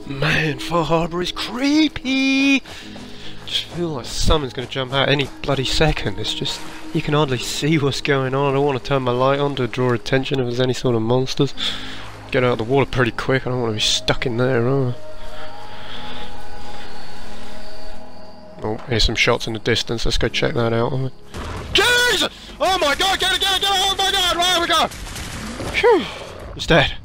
Man, Far Harbour is creepy! Just feel like someone's gonna jump out any bloody second. It's just, you can hardly see what's going on. I don't want to turn my light on to draw attention if there's any sort of monsters. Get out of the water pretty quick, I don't want to be stuck in there, either. Oh, here's some shots in the distance, let's go check that out. Jesus! Oh my god, get it, oh my god, right we go! Phew! He's dead.